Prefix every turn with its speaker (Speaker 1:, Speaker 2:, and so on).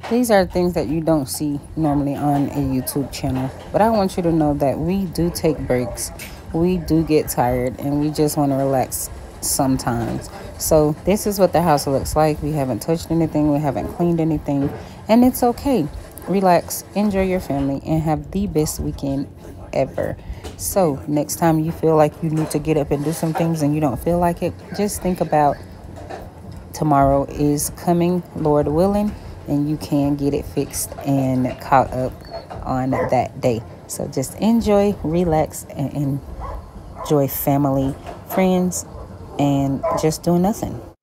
Speaker 1: These are things that you don't see normally on a YouTube channel. But I want you to know that we do take breaks. We do get tired and we just want to relax sometimes. So this is what the house looks like. We haven't touched anything. We haven't cleaned anything. And it's okay. Relax, enjoy your family, and have the best weekend ever. So next time you feel like you need to get up and do some things and you don't feel like it, just think about tomorrow is coming, Lord willing, and you can get it fixed and caught up on that day. So just enjoy, relax, and enjoy family, friends, and just do nothing.